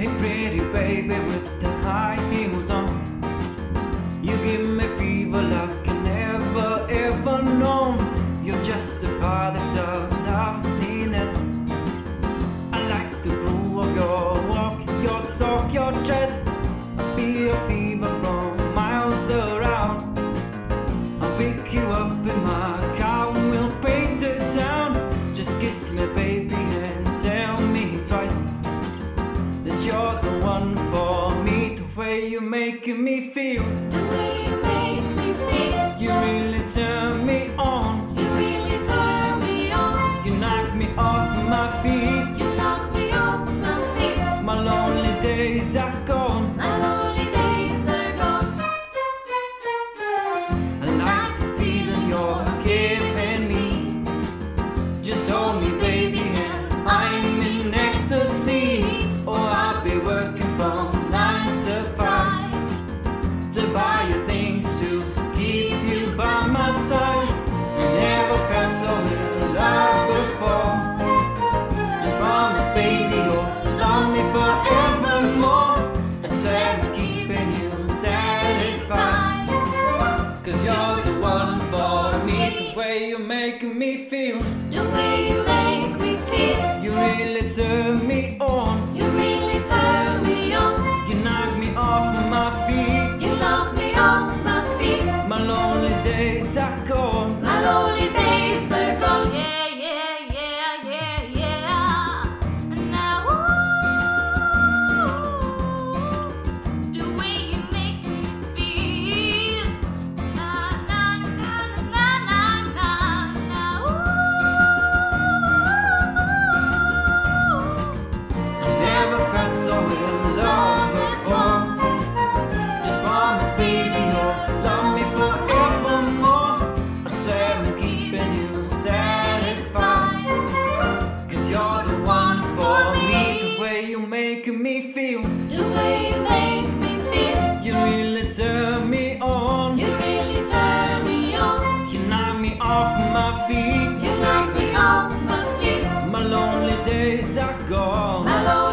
pretty baby with the high heels on. You give me fever like I never ever known. You're just a product of loveliness. I like the groove of your walk, your talk, your dress. I feel your fever from miles around. I'll pick you up in my car and we'll paint the town. Just kiss me baby and tell me twice that you're the one for me. The way you're making me feel, The way you make me feel, you really turn me on. you really turn me on. You knock me off my feet. You knock me off my feet. My lonely days are gone. My lonely days are gone. I like the feeling you're giving me. Just hold me baby and I'm in ecstasy. Oh, I'll be working from 9 to 5 to buy you things to keep you by my side. I never felt so in love before. Just promise baby you'll love me forevermore. I swear I'm keeping you satisfied, 'cause you're the one for me. The way you're making me feel, The way you make me feel, you really turn me on. you really turn me on. You knock me off my feet. You knock me off my feet. My lonely days are gone. My lonely days are gone. Yeah, yeah, yeah, yeah, yeah. And now, the way you make me feel, na na na na na na na. I never felt so in love before. Just promise baby you'll love me forevermore. I swear I'm keeping you satisfied, 'cause you're the one for me. The way you're making me feel, The way you make me feel, you really turn me on. you really turn me on. You knock me off my feet. You knock me off my feet. My lonely days are gone. My lonely